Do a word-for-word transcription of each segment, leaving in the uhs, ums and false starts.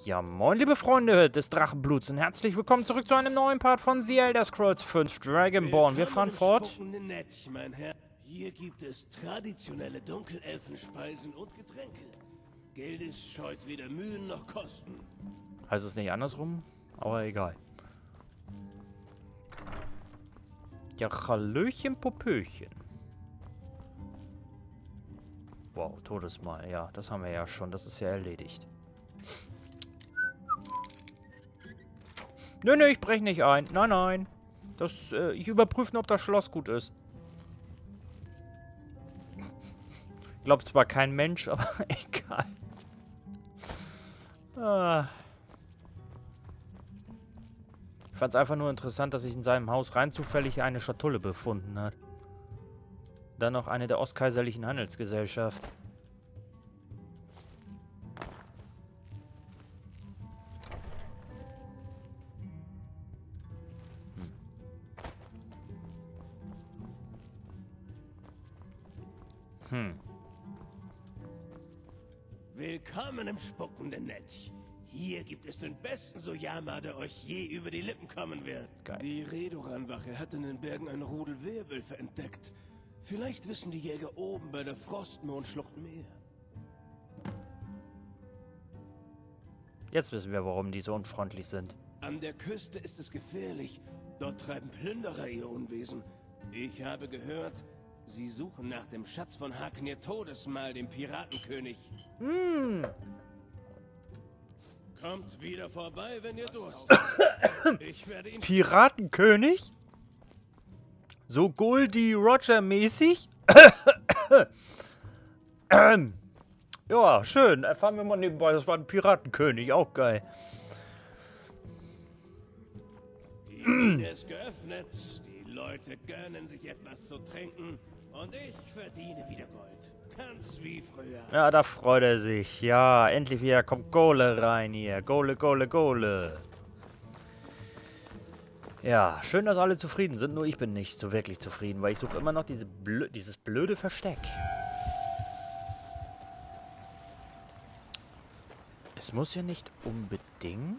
Ja, moin liebe Freunde des Drachenbluts und herzlich willkommen zurück zu einem neuen Part von The Elder Scrolls fünf Dragonborn. Wir fahren fort. Netz, mein Herr. Hier gibt es traditionelle Dunkelelfenspeisen und Getränke. Geldes scheut weder Mühen noch Kosten. Heißt es nicht andersrum? Aber egal. Ja, Hallöchen, Popöchen. Wow, Todesmal. Ja, das haben wir ja schon. Das ist ja erledigt. Nö, nö, ich breche nicht ein. Nein, nein. Das, äh, ich überprüfe nur, ob das Schloss gut ist. Glaubt zwar kein Mensch, aber egal. Ah. Ich fand es einfach nur interessant, dass sich in seinem Haus rein zufällig eine Schatulle befunden hat. Dann noch eine der Ostkaiserlichen Handelsgesellschaft. Hm. Willkommen im spuckenden Netz. Hier gibt es den besten Sojama, der euch je über die Lippen kommen wird. Geil. Die Redoran-Wache hat in den Bergen ein Rudel Werwölfe entdeckt. Vielleicht wissen die Jäger oben bei der Frostmondschlucht mehr. Jetzt wissen wir, warum die so unfreundlich sind. An der Küste ist es gefährlich. Dort treiben Plünderer ihr Unwesen. Ich habe gehört, sie suchen nach dem Schatz von Haknir Todesmal, dem Piratenkönig. Hm. Kommt wieder vorbei, wenn ihr Durst habt. Ich werde ihn... Piratenkönig? So Goldie Roger mäßig? ähm. Ja, schön. Erfahren wir mal nebenbei, das war ein Piratenkönig. Auch geil. Die Mine ist geöffnet, die Leute gönnen sich etwas zu trinken und ich verdiene wieder Gold. Ganz wie früher. Ja, da freut er sich. Ja, endlich wieder kommt Kohle rein hier. Kohle, Kohle, Kohle. Ja, schön, dass alle zufrieden sind. Nur ich bin nicht so wirklich zufrieden, weil ich suche immer noch diese blö dieses blöde Versteck. Es muss ja nicht unbedingt...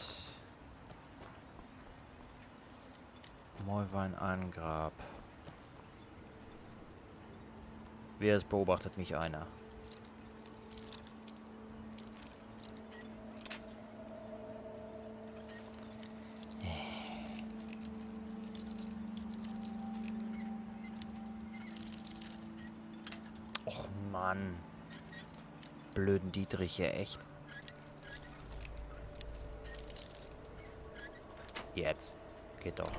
Mollwein-Angrab. Wer es beobachtet mich einer. Och Mann. Blöden Dietrich hier echt. Jetzt. Geht doch.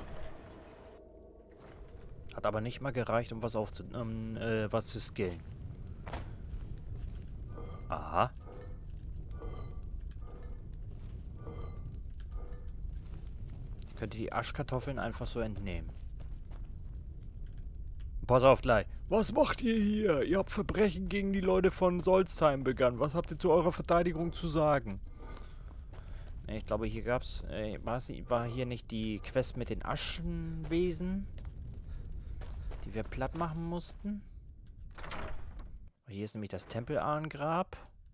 Hat aber nicht mal gereicht, um was aufzu... Um, äh, was zu skillen. Aha. Ich könnte die Aschkartoffeln einfach so entnehmen. Pass auf gleich. Was macht ihr hier? Ihr habt Verbrechen gegen die Leute von Solstheim begangen. Was habt ihr zu eurer Verteidigung zu sagen? Ich glaube, hier gab's... Äh, war hier nicht die Quest mit den Aschenwesen? Die wir platt machen mussten. Hier ist nämlich das Tempelahngrab.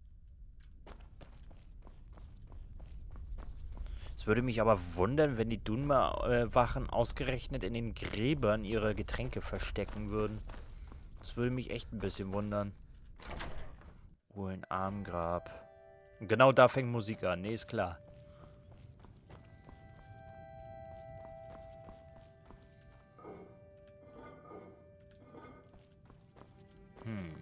Es würde mich aber wundern, wenn die Dunmer-Wachen ausgerechnet in den Gräbern ihre Getränke verstecken würden. Das würde mich echt ein bisschen wundern. Oh, ein Armgrab. Und genau da fängt Musik an. Nee, ist klar. Hm.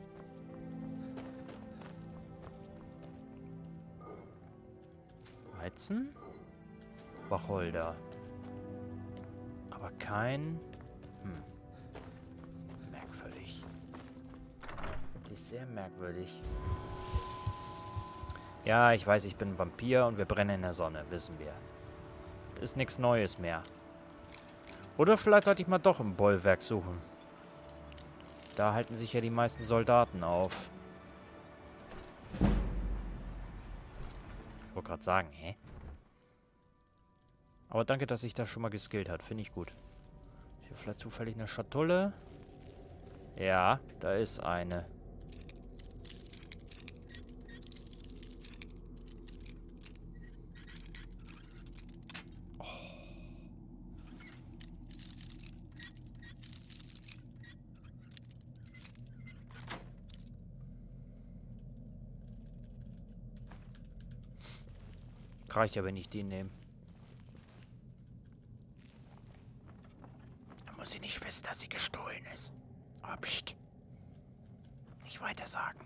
Weizen? Wacholder. Aber kein... Hm. Merkwürdig. Wirklich sehr merkwürdig. Ja, ich weiß, ich bin ein Vampir und wir brennen in der Sonne, wissen wir. Das ist nichts Neues mehr. Oder vielleicht sollte ich mal doch im Bollwerk suchen. Da halten sich ja die meisten Soldaten auf. Ich wollte gerade sagen, hä? Aber danke, dass sich das schon mal geskillt hat. Finde ich gut. Hier vielleicht zufällig eine Schatulle. Ja, da ist eine. Reicht ja, wenn ich den nehme. Da muss sie nicht wissen, dass sie gestohlen ist. Aber pst. Nicht weiter sagen.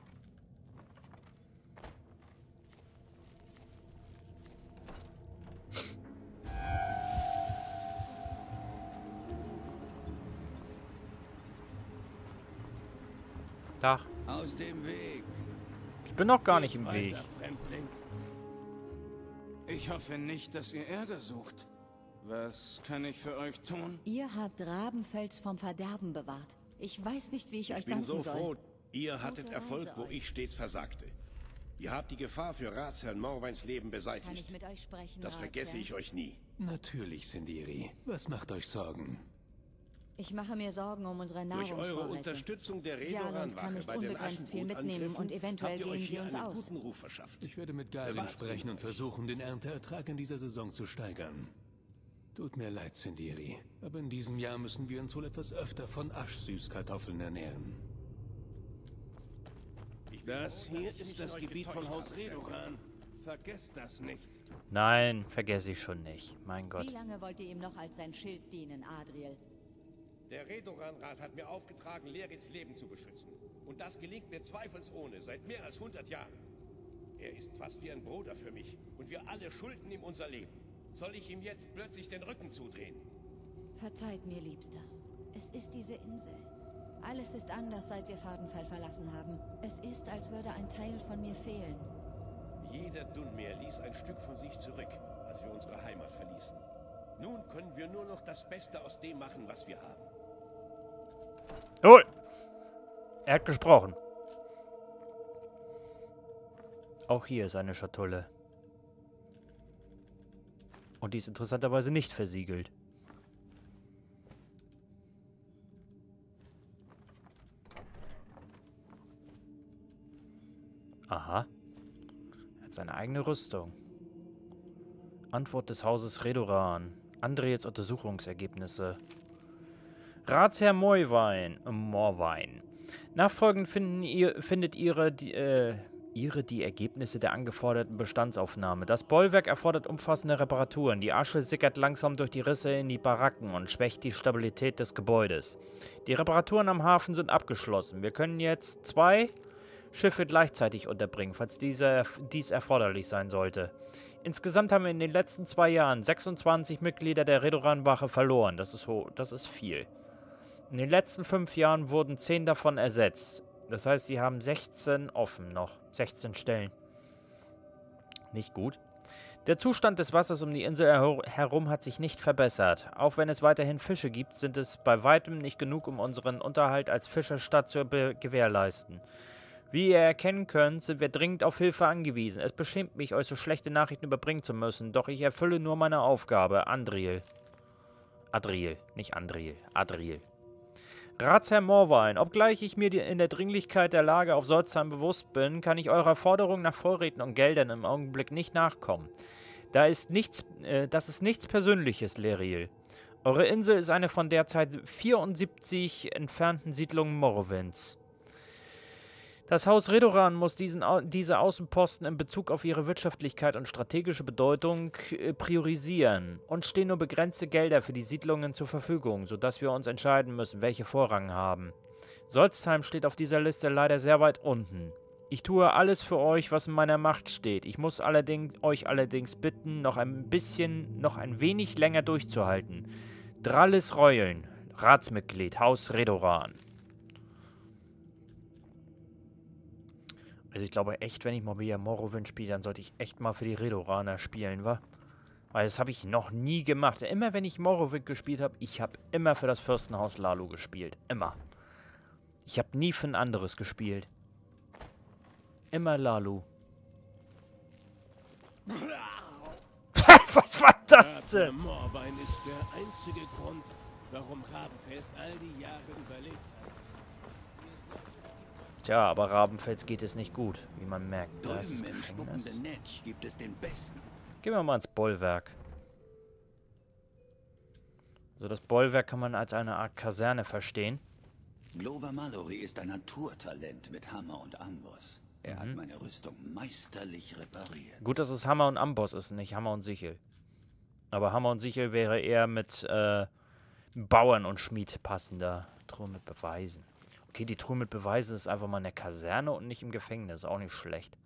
Tag. Aus dem Weg. Ich bin noch gar nicht Geht im weiter, Weg. Fremdling. Ich hoffe nicht, dass ihr Ärger sucht. Was kann ich für euch tun? Ihr habt Rabenfels vom Verderben bewahrt. Ich weiß nicht, wie ich, euch Ich bin danken so soll. froh, ihr hattet Gute Erfolg, Reise wo euch. ich stets versagte. Ihr habt die Gefahr für Ratsherrn Morweins Leben Kann ich beseitigt. mit euch sprechen, Das vergesse Ratsherr? ich euch nie. Natürlich, Sindiri. Was macht euch Sorgen? Ich mache mir Sorgen um unsere Durch eure Nahrungsvorräte. Unterstützung der Dialons kann Redoran-Wache nicht bei den unbegrenzt viel mitnehmen Aschenbrotangriffen und eventuell habt ihr gehen euch sie hier uns einen aus. guten Ruf verschafft. Ich werde mit Galvin Bewahrt sprechen ihn und euch. versuchen, den Ernteertrag in dieser Saison zu steigern. Tut mir leid, Sindiri, aber in diesem Jahr müssen wir uns wohl etwas öfter von Asch-Süßkartoffeln ernähren. Das hier ist das Gebiet von Haus Redoran. Vergesst das nicht. Nein, vergesse ich schon nicht. Mein Gott. Wie lange wollt ihr ihm noch als sein Schild dienen, Adriel? Der Redoran-Rat hat mir aufgetragen, Lerits Leben zu beschützen. Und das gelingt mir zweifelsohne seit mehr als hundert Jahren. Er ist fast wie ein Bruder für mich. Und wir alle schulden ihm unser Leben. Soll ich ihm jetzt plötzlich den Rücken zudrehen? Verzeiht mir, Liebster. Es ist diese Insel. Alles ist anders, seit wir Fadenfall verlassen haben. Es ist, als würde ein Teil von mir fehlen. Jeder Dunmer ließ ein Stück von sich zurück, als wir unsere Heimat verließen. Nun können wir nur noch das Beste aus dem machen, was wir haben. Oh! Er hat gesprochen. Auch hier ist eine Schatulle. Und die ist interessanterweise nicht versiegelt. Aha. Er hat seine eigene Rüstung. Antwort des Hauses Redoran. Andriels Untersuchungsergebnisse. Ratsherr Morwein. Äh, Morwein. Nachfolgend finden ihr, findet ihre die, äh, ihre die Ergebnisse der angeforderten Bestandsaufnahme. Das Bollwerk erfordert umfassende Reparaturen. Die Asche sickert langsam durch die Risse in die Baracken und schwächt die Stabilität des Gebäudes. Die Reparaturen am Hafen sind abgeschlossen. Wir können jetzt zwei Schiffe gleichzeitig unterbringen, falls diese, dies erforderlich sein sollte. Insgesamt haben wir in den letzten zwei Jahren sechsundzwanzig Mitglieder der Redoran-Wache verloren. Das ist, ho das ist viel. In den letzten fünf Jahren wurden zehn davon ersetzt. Das heißt, sie haben sechzehn offen noch. sechzehn Stellen. Nicht gut. Der Zustand des Wassers um die Insel her herum hat sich nicht verbessert. Auch wenn es weiterhin Fische gibt, sind es bei weitem nicht genug, um unseren Unterhalt als Fischerstadt zu gewährleisten. Wie ihr erkennen könnt, sind wir dringend auf Hilfe angewiesen. Es beschämt mich, euch so schlechte Nachrichten überbringen zu müssen, doch ich erfülle nur meine Aufgabe. Andriel. Adriel, nicht Andriel. Adriel. Ratsherr Morwein, obgleich ich mir die, in der Dringlichkeit der Lage auf Solstheim bewusst bin, kann ich eurer Forderung nach Vorräten und Geldern im Augenblick nicht nachkommen. Da ist nichts, äh, das ist nichts Persönliches, Leriel. Eure Insel ist eine von derzeit vierundsiebzig entfernten Siedlungen Morrowinds. Das Haus Redoran muss diesen, diese Außenposten in Bezug auf ihre Wirtschaftlichkeit und strategische Bedeutung äh, priorisieren. Uns stehen nur begrenzte Gelder für die Siedlungen zur Verfügung, sodass wir uns entscheiden müssen, welche Vorrang haben. Solstheim steht auf dieser Liste leider sehr weit unten. Ich tue alles für euch, was in meiner Macht steht. Ich muss allerdings, euch allerdings bitten, noch ein bisschen, noch ein wenig länger durchzuhalten. Drallis Reulen, Ratsmitglied, Haus Redoran. Also ich glaube echt, wenn ich mal wieder Morrowind spiele, dann sollte ich echt mal für die Redoraner spielen, wa? Weil das habe ich noch nie gemacht. Immer wenn ich Morrowind gespielt habe, ich habe immer für das Fürstenhaus Hlaalu gespielt. Immer. Ich habe nie für ein anderes gespielt. Immer Hlaalu. Was war das Ratsherr denn? Morwein ist der einzige Grund, warum Rabenfels all die Jahre überlebt hat. Tja, aber Rabenfels geht es nicht gut, wie man merkt. Da ist das Drüben im Gefängnis. spuckenden Netz gibt es den besten. Gehen wir mal ins Bollwerk. Also das Bollwerk kann man als eine Art Kaserne verstehen. Glover Mallory ist ein Naturtalent mit Hammer und Amboss. Er hat meine Rüstung meisterlich repariert. Gut, dass es Hammer und Amboss ist, nicht Hammer und Sichel. Aber Hammer und Sichel wäre eher mit äh, Bauern und Schmied passender. Truhe mit Beweisen. Okay, die Truhe mit Beweisen ist einfach mal in der Kaserne und nicht im Gefängnis. Auch nicht schlecht.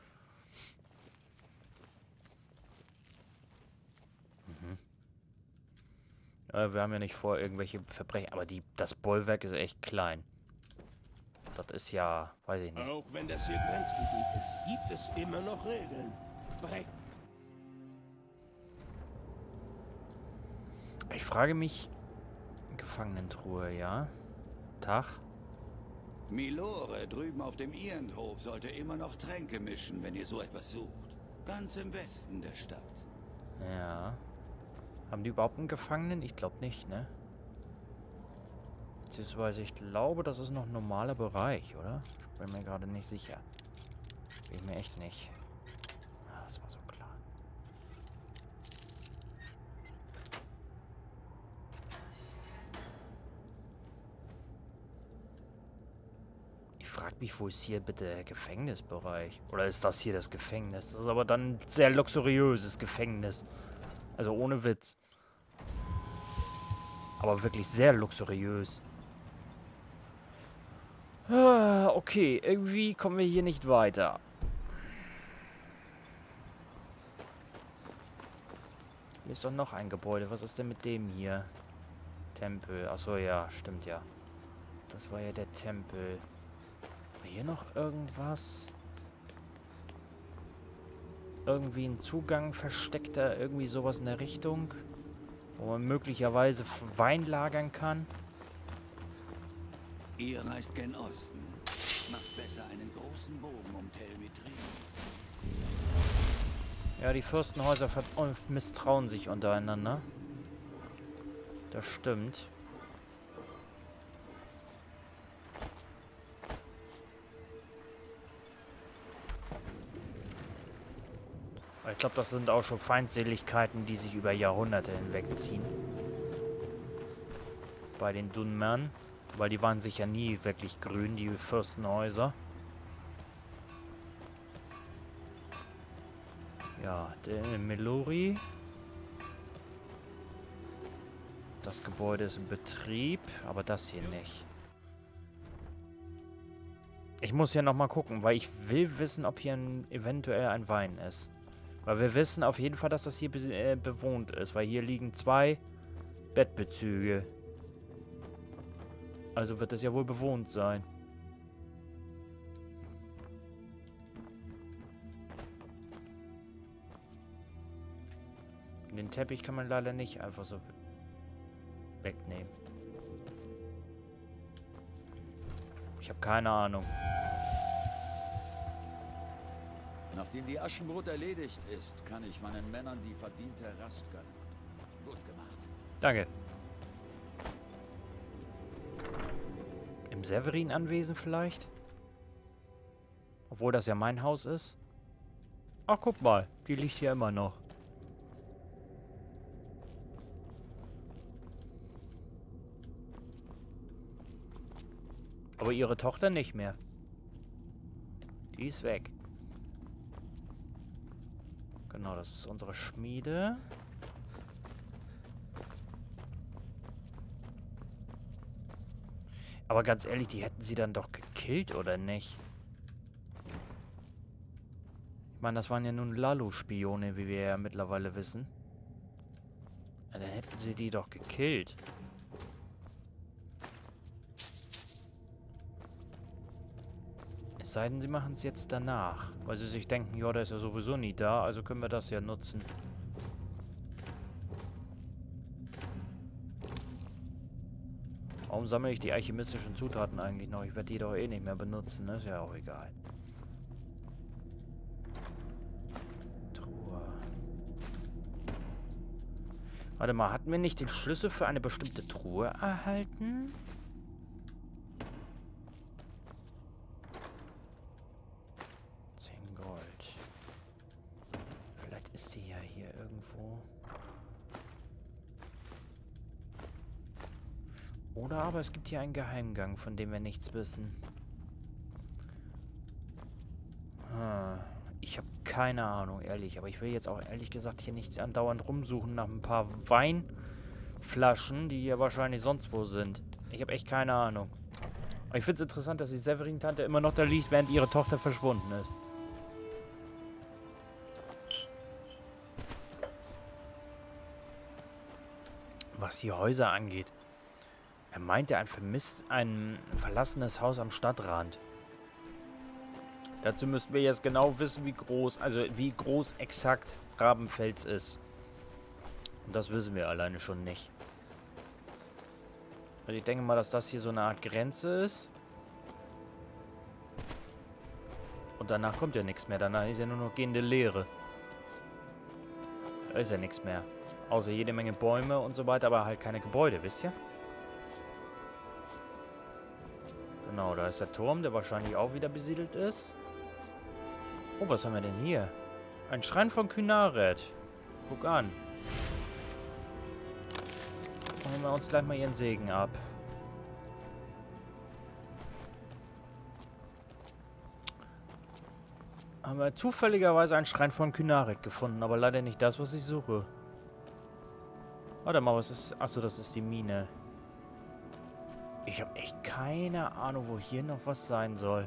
Mhm. Äh, wir haben ja nicht vor, irgendwelche Verbrechen... Aber die, das Bollwerk ist echt klein. Das ist ja... Weiß ich nicht. Auch wenn das hier Grenzgebiet ist, gibt es immer noch Regeln. Bre Ich frage mich... Gefangenentruhe, ja? Tag? Milore drüben auf dem Irndhof sollte immer noch Tränke mischen, wenn ihr so etwas sucht. Ganz im Westen der Stadt. Ja. Haben die überhaupt einen Gefangenen? Ich glaube nicht, ne? Beziehungsweise ich glaube, das ist noch ein normaler Bereich, oder? Ich bin mir gerade nicht sicher. Bin ich mir echt nicht. Ah, das war so klar. Ich frage mich, wo ist hier bitte der Gefängnisbereich? Oder ist das hier das Gefängnis? Das ist aber dann ein sehr luxuriöses Gefängnis. Also ohne Witz. Aber wirklich sehr luxuriös. Ah, okay, irgendwie kommen wir hier nicht weiter. Hier ist doch noch ein Gebäude. Was ist denn mit dem hier? Tempel. Achso, ja, stimmt ja. Das war ja der Tempel. War hier noch irgendwas? Irgendwie ein Zugang versteckter, irgendwie sowas in der Richtung? Wo man möglicherweise Wein lagern kann? Ihr reist gen Osten. Macht besser einen großen Bogen um Tel Mithril. Ja, die Fürstenhäuser misstrauen sich untereinander. Das stimmt. Ich glaube, das sind auch schon Feindseligkeiten, die sich über Jahrhunderte hinwegziehen. Bei den Dunmern. Weil die waren sicher nie wirklich grün, die Fürstenhäuser. Ja, der Melori. Das Gebäude ist in Betrieb, aber das hier nicht. Ich muss ja nochmal gucken, weil ich will wissen, ob hier ein, eventuell ein Wein ist. Weil wir wissen auf jeden Fall, dass das hier be äh, bewohnt ist, weil hier liegen zwei Bettbezüge. Also wird es ja wohl bewohnt sein. Den Teppich kann man leider nicht einfach so wegnehmen. Ich habe keine Ahnung. Nachdem die Aschenbrut erledigt ist, kann ich meinen Männern die verdiente Rast gönnen. Gut gemacht. Danke. Im Severin-Anwesen vielleicht? Obwohl das ja mein Haus ist. Ach, guck mal. Die liegt hier immer noch. Aber ihre Tochter nicht mehr. Die ist weg. Genau, das ist unsere Schmiede. Aber ganz ehrlich, die hätten sie dann doch gekillt, oder nicht? Ich meine, das waren ja nun Lalu-Spione, wie wir ja mittlerweile wissen. Ja, dann hätten sie die doch gekillt. Es sei denn, sie machen es jetzt danach. Weil sie sich denken, ja, der ist ja sowieso nie da, also können wir das ja nutzen. Warum sammle ich die alchemistischen Zutaten eigentlich noch? Ich werde die doch eh nicht mehr benutzen, ne? Ist ja auch egal. Truhe. Warte mal, hatten wir nicht den Schlüssel für eine bestimmte Truhe erhalten? zehn Gold. Vielleicht ist die ja hier irgendwo. Oder aber es gibt hier einen Geheimgang, von dem wir nichts wissen. keine Ahnung, ehrlich. Aber ich will jetzt auch ehrlich gesagt hier nicht andauernd rumsuchen nach ein paar Weinflaschen, die hier wahrscheinlich sonst wo sind. Ich habe echt keine Ahnung. Aber ich finde es interessant, dass die Severin-Tante immer noch da liegt, während ihre Tochter verschwunden ist. Was die Häuser angeht. Er meinte ein vermisst, ein verlassenes Haus am Stadtrand. Dazu müssten wir jetzt genau wissen, wie groß, also wie groß exakt Rabenfels ist. Und das wissen wir alleine schon nicht. Also ich denke mal, dass das hier so eine Art Grenze ist. Und danach kommt ja nichts mehr. Danach ist ja nur noch gehende Leere. Da ist ja nichts mehr. Außer jede Menge Bäume und so weiter, aber halt keine Gebäude, wisst ihr? Genau, da ist der Turm, der wahrscheinlich auch wieder besiedelt ist. Oh, was haben wir denn hier? Ein Schrein von Kynaret. Guck an. Holen wir uns gleich mal ihren Segen ab. Haben wir zufälligerweise einen Schrein von Kynaret gefunden, aber leider nicht das, was ich suche. Warte mal, was ist... Achso, das ist die Mine. Ich habe echt keine Ahnung, wo hier noch was sein soll.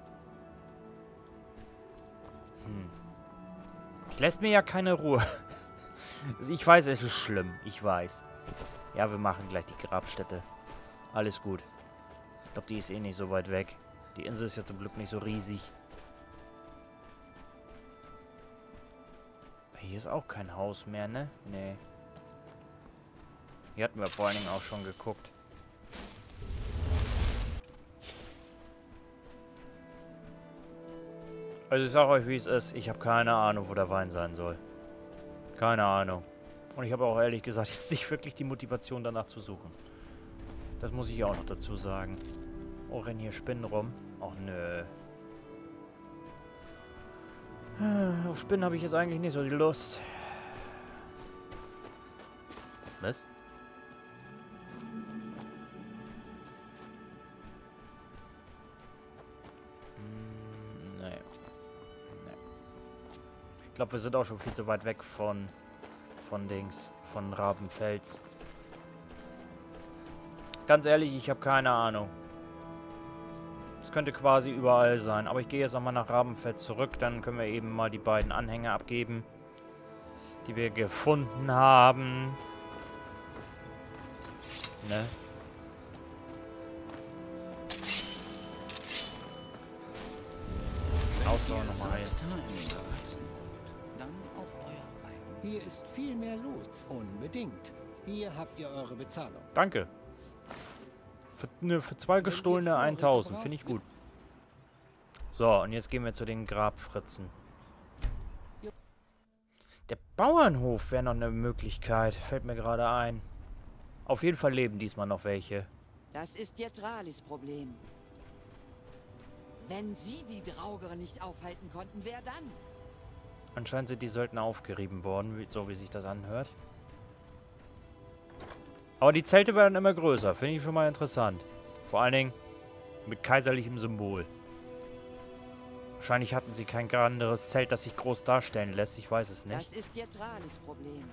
Hm. Es lässt mir ja keine Ruhe. Ich weiß, es ist schlimm. Ich weiß. Ja, wir machen gleich die Grabstätte. Alles gut. Ich glaube, die ist eh nicht so weit weg. Die Insel ist ja zum Glück nicht so riesig. Hier ist auch kein Haus mehr, ne? Nee. Hier hatten wir vor allen Dingen auch schon geguckt. Also ich sag euch, wie es ist. Ich habe keine Ahnung, wo der Wein sein soll. Keine Ahnung. Und ich habe auch ehrlich gesagt jetzt nicht wirklich die Motivation, danach zu suchen. Das muss ich auch noch dazu sagen. Oh, rennen hier Spinnen rum? Och, nö. Auf Spinnen habe ich jetzt eigentlich nicht so die Lust. Was? Hm, nee. Nee. Ich glaube, wir sind auch schon viel zu weit weg von von Dings, von Rabenfels. Ganz ehrlich, ich habe keine Ahnung. Es könnte quasi überall sein. Aber ich gehe jetzt nochmal nach Rabenfels zurück. Dann können wir eben mal die beiden Anhänger abgeben, die wir gefunden haben. Ne? Ausdauer nochmal ein. Hier ist viel mehr los. Unbedingt. Hier habt ihr eure Bezahlung. Danke. Für, ne, für zwei gestohlene tausend. Finde ich gut. So, und jetzt gehen wir zu den Grabfritzen. Der Bauernhof wäre noch eine Möglichkeit. Fällt mir gerade ein. Auf jeden Fall leben diesmal noch welche. Das ist jetzt Ralis Problem. Wenn sie die Draugere nicht aufhalten konnten, wer dann? Anscheinend sind die Söldner aufgerieben worden, wie, so wie sich das anhört. Aber die Zelte werden immer größer. Finde ich schon mal interessant. Vor allen Dingen mit kaiserlichem Symbol. Wahrscheinlich hatten sie kein anderes Zelt, das sich groß darstellen lässt. Ich weiß es nicht. Das ist jetzt Ralis Problem.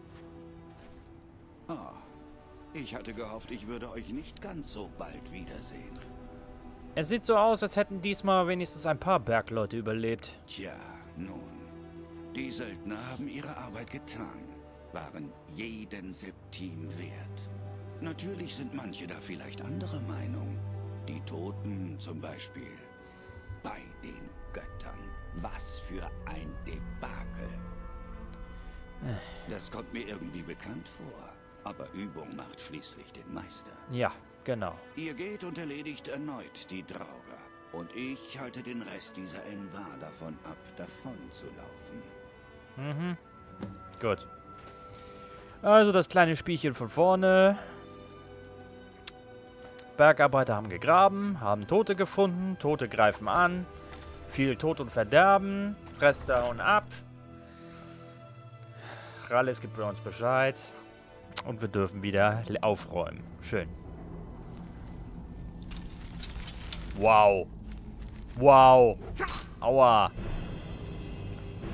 Ah, ich hatte gehofft, ich würde euch nicht ganz so bald wiedersehen. Es sieht so aus, als hätten diesmal wenigstens ein paar Bergleute überlebt. Tja, nun. Die Söldner haben ihre Arbeit getan, waren jeden Septim wert. Natürlich sind manche da vielleicht anderer Meinung. Die Toten zum Beispiel. Bei den Göttern. Was für ein Debakel. Das kommt mir irgendwie bekannt vor. Aber Übung macht schließlich den Meister. Ja, genau. Ihr geht und erledigt erneut die Drauger. Und ich halte den Rest dieser Envar davon ab, davon zu laufen. Mhm. Gut. Also das kleine Spielchen von vorne. Bergarbeiter haben gegraben, haben Tote gefunden, Tote greifen an. Viel Tod und Verderben. Rest hauen ab. Rallis gibt uns Bescheid. Und wir dürfen wieder aufräumen. Schön. Wow. Wow. Aua.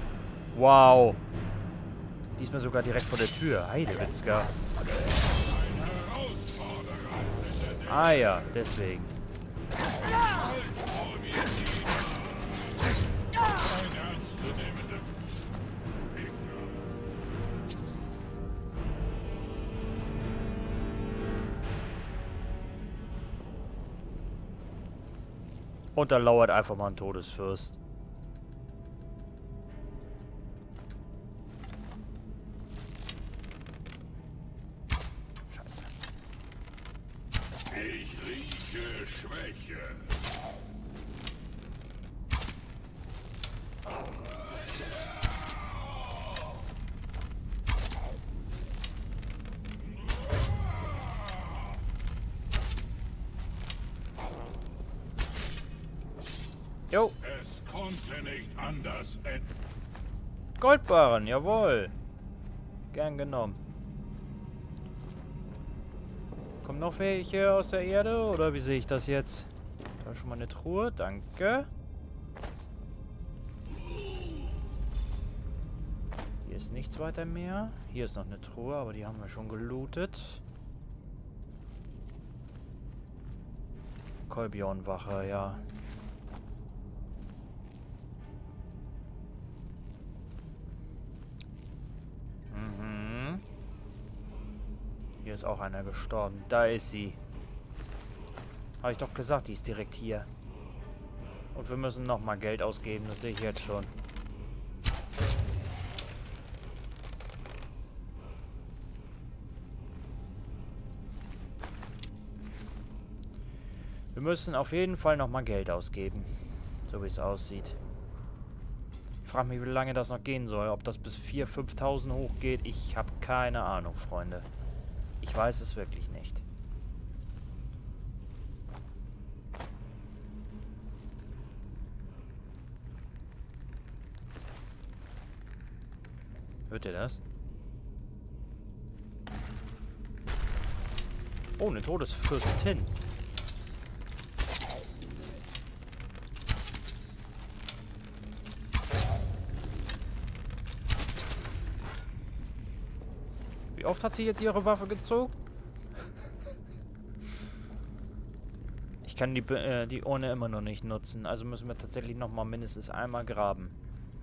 Wow. Diesmal sogar direkt vor der Tür. Heidewitzka. Ah ja, deswegen. Und da lauert einfach mal ein Todesfürst. Scheiße. Ich rieche Schwäche. Jo. Es konnte nicht anders enden. Goldbarren, jawohl. Gern genommen. Kommen noch welche aus der Erde? Oder wie sehe ich das jetzt? Da ist schon mal eine Truhe, danke. Hier ist nichts weiter mehr. Hier ist noch eine Truhe, aber die haben wir schon gelootet. Kolbjornwache, ja. Mhm. Hier ist auch einer gestorben. Da ist sie. Habe ich doch gesagt, die ist direkt hier. Und wir müssen nochmal Geld ausgeben, das sehe ich jetzt schon. Wir müssen auf jeden Fall nochmal Geld ausgeben. So wie es aussieht. Ich frage mich, wie lange das noch gehen soll. Ob das bis viertausend, fünftausend hochgeht. Ich habe keine Ahnung, Freunde. Ich weiß es wirklich nicht. Hört ihr das? Oh, eine Todesfürstin. Wie oft hat sie jetzt ihre Waffe gezogen? Ich kann die, äh, die Urne immer noch nicht nutzen. Also müssen wir tatsächlich noch mal mindestens einmal graben.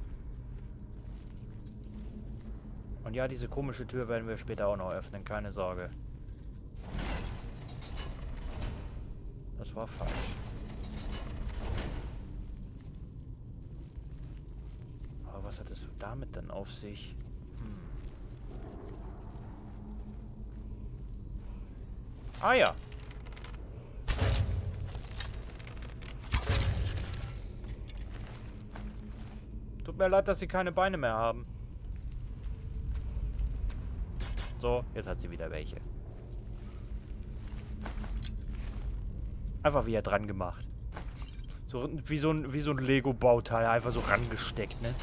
Und ja, diese komische Tür werden wir später auch noch öffnen. Keine Sorge. Das war falsch. Aber was hat es damit dann auf sich? Hm. Ah ja. Tut mir leid, dass sie keine Beine mehr haben. So, jetzt hat sie wieder welche. Einfach wieder dran gemacht. So wie so ein, wie so ein Lego-Bauteil, einfach so rangesteckt, ne?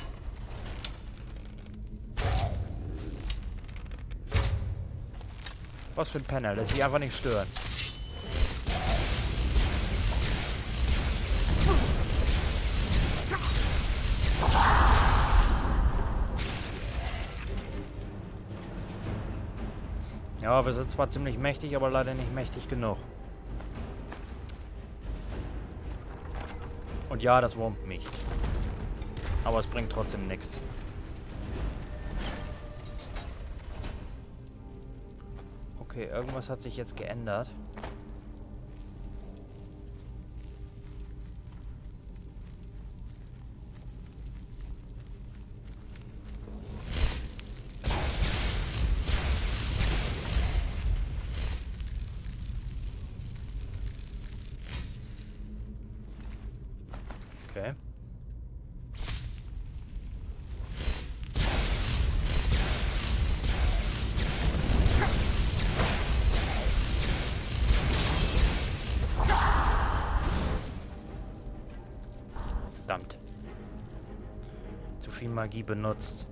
Was für ein Penner, lässt sich einfach nicht stören. Ja, wir sind zwar ziemlich mächtig, aber leider nicht mächtig genug. Und ja, das wurmt mich. Aber es bringt trotzdem nichts. Okay, irgendwas hat sich jetzt geändert. Okay. Verdammt. Zu viel Magie benutzt.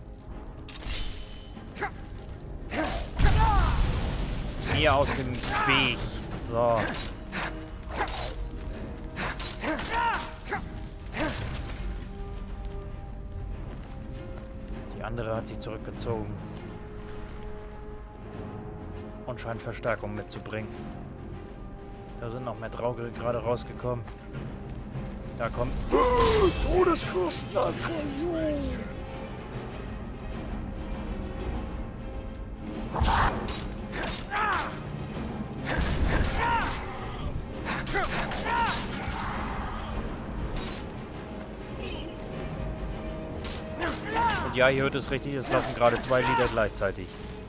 Mir aus dem Weg. So. Die andere hat sich zurückgezogen. Und scheint Verstärkung mitzubringen. Da sind noch mehr Draugr gerade rausgekommen. Da kommt... Todesfürsten an Fusion! Und ja, ihr hört es richtig, es laufen gerade zwei Lieder gleichzeitig.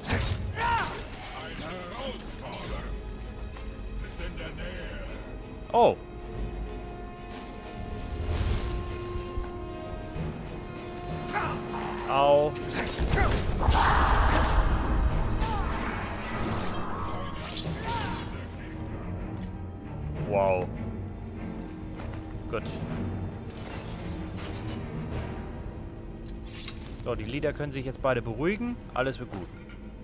Oh. Au. Wow. Gut. So, die Lieder können sich jetzt beide beruhigen. Alles wird gut.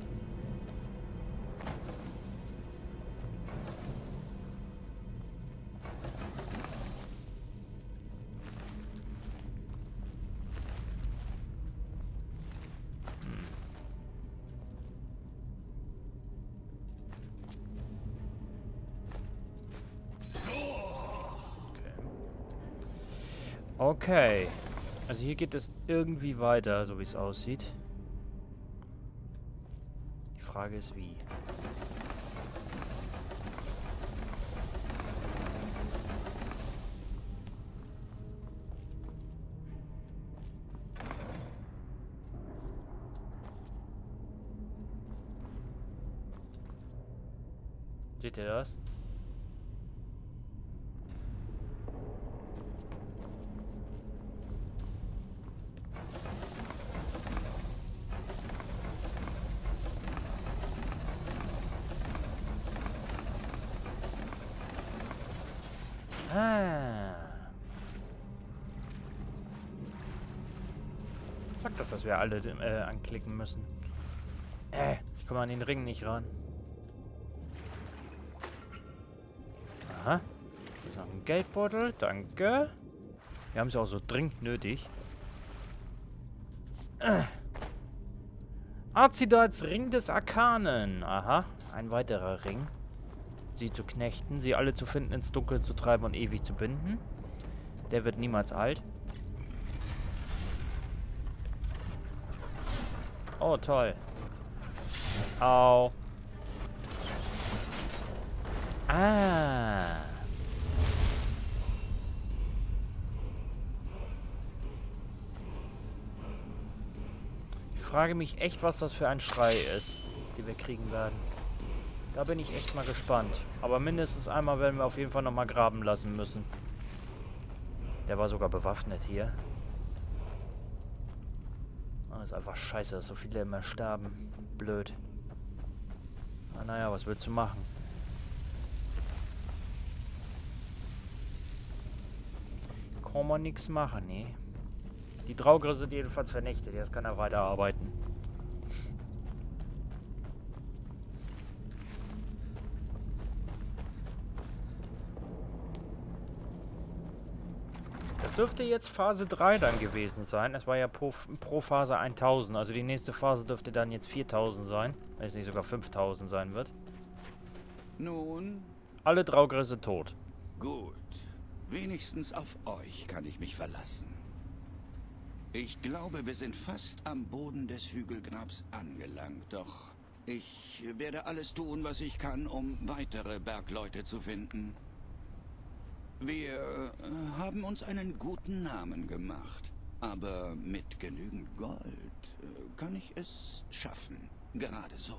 Okay. Also hier geht es irgendwie weiter, so wie es aussieht. Die Frage ist wie. Seht ihr das? Ah. Sag doch, dass wir alle äh, anklicken müssen. Äh, ich komme an den Ring nicht ran. Aha. Hier ist noch ein Geldbeutel. Danke. Wir haben es auch so dringend nötig. Äh. Arcidats Ring des Arkanen. Aha. Ein weiterer Ring. Sie zu knechten, sie alle zu finden, ins Dunkel zu treiben und ewig zu binden. Der wird niemals alt. Oh, toll. Au. Ah. Ich frage mich echt, was das für ein Schrei ist, den wir kriegen werden. Da bin ich echt mal gespannt. Aber mindestens einmal werden wir auf jeden Fall nochmal graben lassen müssen. Der war sogar bewaffnet hier. Das ist einfach scheiße, dass so viele immer sterben. Blöd. Na, naja, was willst du machen? Kann man nichts machen, ne? Die Draugr sind jedenfalls vernichtet. Jetzt kann er weiterarbeiten. Dürfte jetzt Phase drei dann gewesen sein. Es war ja pro, pro Phase tausend. Also die nächste Phase dürfte dann jetzt viertausend sein. Wenn es nicht sogar fünftausend sein wird. Nun? Alle Draugr sind tot. Gut. Wenigstens auf euch kann ich mich verlassen. Ich glaube, wir sind fast am Boden des Hügelgrabs angelangt. Doch ich werde alles tun, was ich kann, um weitere Bergleute zu finden. Wir äh, haben uns einen guten Namen gemacht. Aber mit genügend Gold äh, kann ich es schaffen. Gerade so.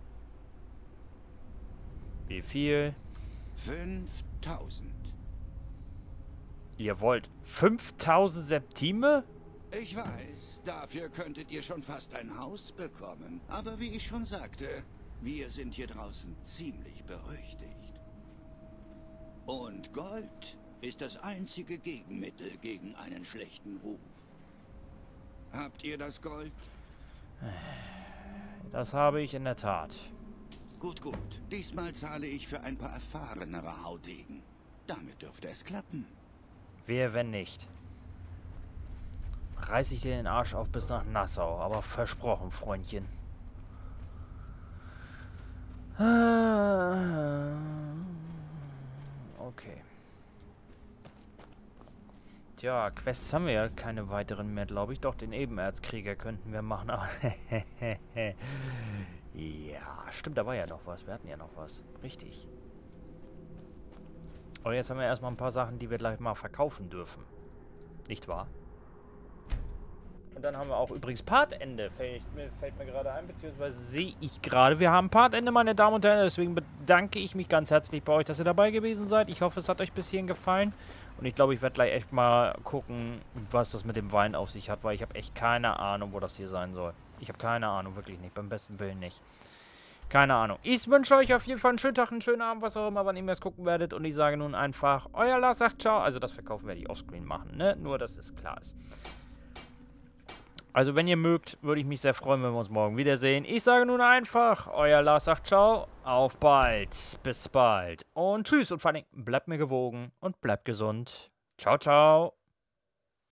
Wie viel? fünftausend. Ihr wollt fünftausend Septime? Ich weiß, dafür könntet ihr schon fast ein Haus bekommen. Aber wie ich schon sagte, wir sind hier draußen ziemlich berüchtigt. Und Gold ist das einzige Gegenmittel gegen einen schlechten Ruf. Habt ihr das Gold? Das habe ich in der Tat. Gut, gut. Diesmal zahle ich für ein paar erfahrenere Haudegen. Damit dürfte es klappen. Wer, wenn nicht? reiß ich dir den Arsch auf bis nach Nassau. Aber versprochen, Freundchen. Okay. Tja, Quests haben wir ja keine weiteren mehr, glaube ich. Doch, den Ebenerzkrieger könnten wir machen. Aber ja, stimmt, da war ja noch was. Wir hatten ja noch was. Richtig. Aber jetzt haben wir erstmal ein paar Sachen, die wir gleich mal verkaufen dürfen. Nicht wahr? Und dann haben wir auch übrigens Partende. Fällt, fällt mir gerade ein, beziehungsweise sehe ich gerade. Wir haben Partende, meine Damen und Herren. Deswegen bedanke ich mich ganz herzlich bei euch, dass ihr dabei gewesen seid. Ich hoffe, es hat euch bis hierhin gefallen. Und ich glaube, ich werde gleich echt mal gucken, was das mit dem Wein auf sich hat, weil ich habe echt keine Ahnung, wo das hier sein soll. Ich habe keine Ahnung, wirklich nicht. Beim besten Willen nicht. Keine Ahnung. Ich wünsche euch auf jeden Fall einen schönen Tag, einen schönen Abend, was auch immer, wann ihr mir das gucken werdet. Und ich sage nun einfach, euer Lars sagt ciao. Also das Verkaufen werde ich offscreen machen, ne? Nur, dass es klar ist. Also wenn ihr mögt, würde ich mich sehr freuen, wenn wir uns morgen wiedersehen. Ich sage nun einfach, euer Lars sagt ciao. Auf bald. Bis bald. Und tschüss. Und vor allem, bleibt mir gewogen und bleibt gesund. Ciao, ciao.